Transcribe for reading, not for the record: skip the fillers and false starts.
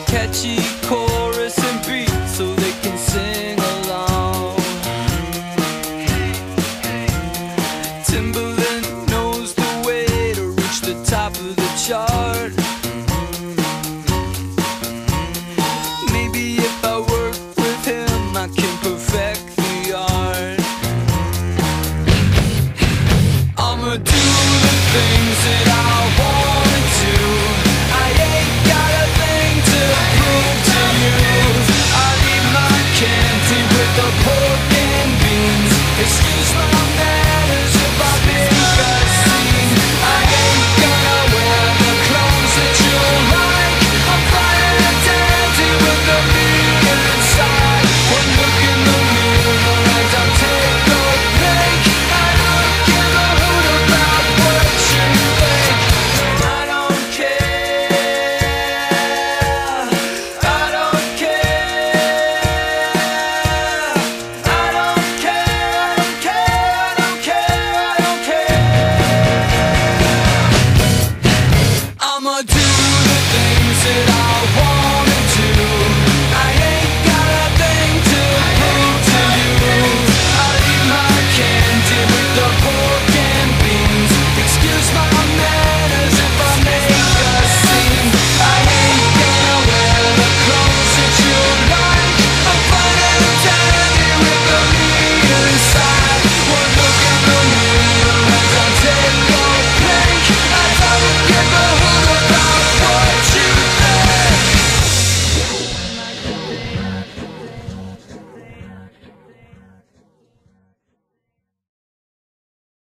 catchy chorus and beat so they can sing along. Timberland knows the way to reach the top of the chart. Maybe if I work with him I can perfect the art. I'ma do the things that I wanna do. I ain't got a thing to prove to you. I'll eat my candy with the pork and beans. Excuse my manners if I make a scene. I ain't gonna wear the clothes that you like. I'm flying a taxi with the meat inside. One look in the mirror and I'll take a break. I don't give a hoot about what you think. I don't care. I don't care. I don't care. I don't care. I don't care. I don't care. I'ma do the things that I